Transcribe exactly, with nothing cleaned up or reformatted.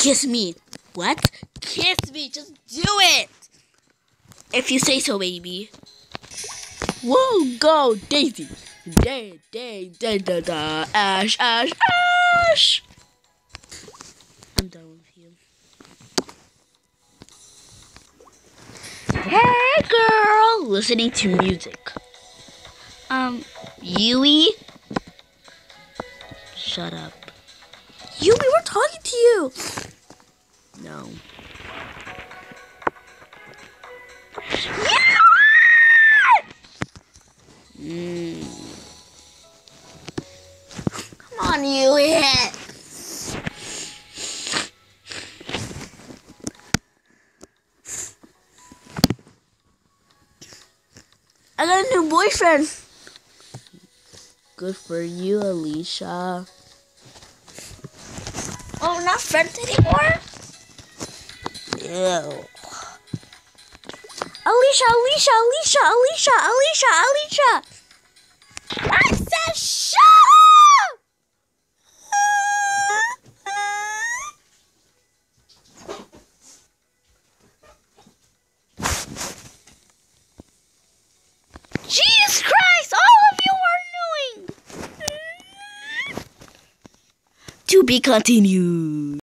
Kiss me. What? Kiss me. Just do it. If you say so, baby. Whoa, go, Daisy. Day, day, day, da, da. Ash, ash, ash. I'm done with you. Hey, girl. Listening to music. Um, Yui? Shut up. Yui, we're talking to you. No. Mm. Come on, Yui. I got a new boyfriend. Good for you, Alicia. Oh, we're not friends anymore? Ew. Alicia, Alicia, Alicia, Alicia, Alicia, Alicia. I said shut up! Jesus Christ, all of you are annoying. To be continued.